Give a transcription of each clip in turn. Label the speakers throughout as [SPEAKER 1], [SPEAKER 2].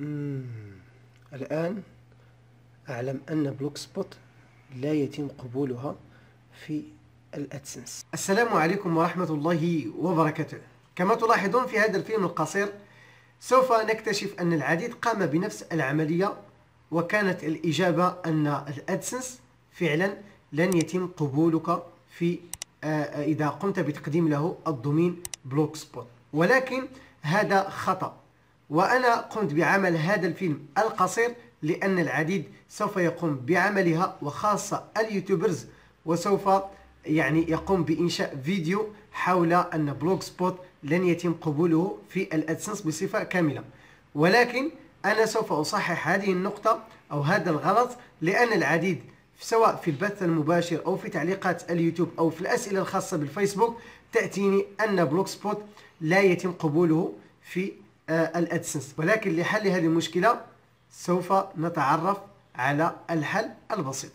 [SPEAKER 1] مم. الآن أعلم أن بلوك سبوت لا يتم قبولها في الأدسنس. السلام عليكم ورحمة الله وبركاته. كما تلاحظون في هذا الفيلم القصير سوف نكتشف أن العديد قام بنفس العملية، وكانت الإجابة أن الأدسنس فعلا لن يتم قبولك في إذا قمت بتقديم له الدومين بلوك سبوت، ولكن هذا خطأ. وأنا قمت بعمل هذا الفيلم القصير لأن العديد سوف يقوم بعملها، وخاصة اليوتيوبرز، وسوف يقوم بإنشاء فيديو حول أن بلوك سبوت لن يتم قبوله في الأدسنس بصفة كاملة. ولكن أنا سوف أصحح هذه النقطة أو هذا الغلط، لأن العديد سواء في البث المباشر أو في تعليقات اليوتيوب أو في الأسئلة الخاصة بالفيسبوك تأتيني أن بلوك سبوت لا يتم قبوله في الأدسنس. ولكن لحل هذه المشكلة سوف نتعرف على الحل البسيط.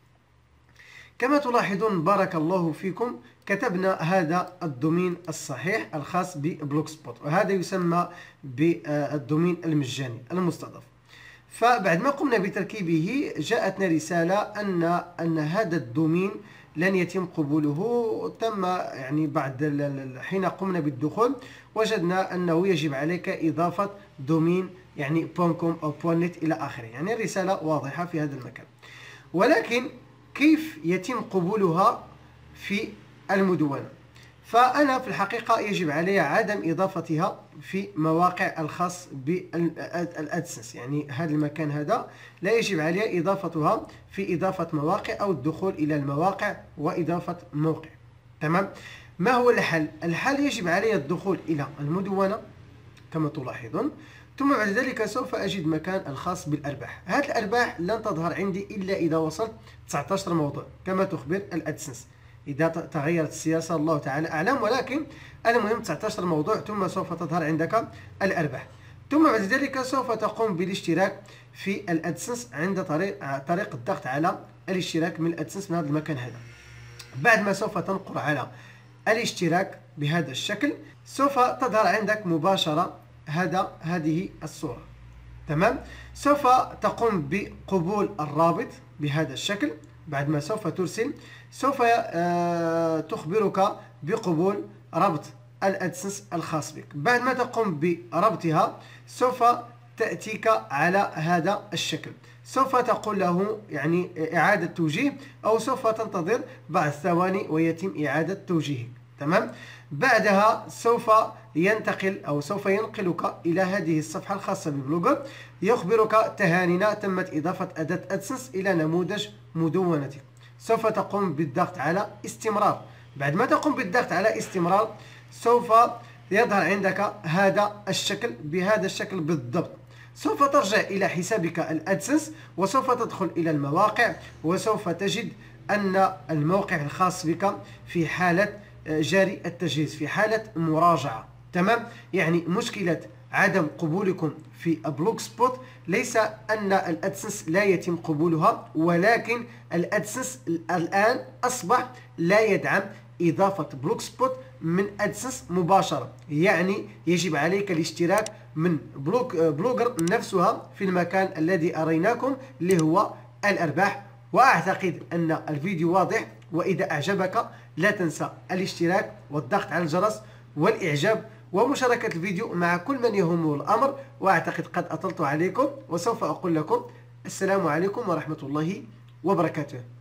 [SPEAKER 1] كما تلاحظون بارك الله فيكم كتبنا هذا الدومين الصحيح الخاص ببلوك سبوت، وهذا يسمى بالدومين المجاني المستضاف. فبعد ما قمنا بتركيبه جاءتنا رسالة أن هذا الدومين لن يتم قبوله. تم بعد حين قمنا بالدخول وجدنا أنه يجب عليك إضافة دومين .com أو .net إلى آخره، الرسالة واضحة في هذا المكان. ولكن كيف يتم قبولها في المدونة؟ فأنا في الحقيقة يجب علي عدم إضافتها في مواقع الخاص بالأدسنس، هذا المكان هذا لا يجب علي إضافتها في إضافة مواقع أو الدخول إلى المواقع وإضافة موقع. تمام؟ ما هو الحل؟ الحل يجب علي الدخول إلى المدونة كما تلاحظون، ثم بعد ذلك سوف أجد مكان الخاص بالأرباح. هذه الأرباح لن تظهر عندي إلا إذا وصلت 19 موضوع كما تخبر الأدسنس. إذا تغيرت السياسة الله تعالى أعلم، ولكن المهم 19 موضوع ثم سوف تظهر عندك الأرباح. ثم بعد ذلك سوف تقوم بالاشتراك في الأدسنس عند طريق الضغط على الاشتراك من الأدسنس من هذا المكان هذا. بعد ما سوف تنقر على الاشتراك بهذا الشكل سوف تظهر عندك مباشرة هذه الصورة. تمام؟ سوف تقوم بقبول الرابط بهذا الشكل. بعد ما سوف ترسل سوف تخبرك بقبول ربط الأدسنس الخاص بك. بعد ما تقوم بربطها سوف تأتيك على هذا الشكل. سوف تقول له إعادة توجيه، أو سوف تنتظر بعض الثواني ويتم إعادة توجيهك. تمام؟ بعدها سوف ينقلك إلى هذه الصفحة الخاصة ببلوجر، يخبرك تهانينا تمت إضافة أداة أدسنس إلى نموذج مدونتك. سوف تقوم بالضغط على استمرار. بعد ما تقوم بالضغط على استمرار سوف يظهر عندك هذا الشكل بهذا الشكل بالضبط. سوف ترجع إلى حسابك الأدسنس وسوف تدخل إلى المواقع، وسوف تجد أن الموقع الخاص بك في حالة جاري التجهيز، في حالة مراجعة. تمام؟ مشكلة عدم قبولكم في بلوك سبوت ليس أن الأدسنس لا يتم قبولها، ولكن الأدسنس الآن أصبح لا يدعم إضافة بلوك سبوت من أدسنس مباشرة. يجب عليك الاشتراك من بلوجر نفسها في المكان الذي أريناكم اللي هو الأرباح. وأعتقد أن الفيديو واضح، وإذا أعجبك لا تنسى الاشتراك والضغط على الجرس والإعجاب ومشاركة الفيديو مع كل من يهمه الأمر. وأعتقد قد أطلت عليكم، وسوف أقول لكم السلام عليكم ورحمة الله وبركاته.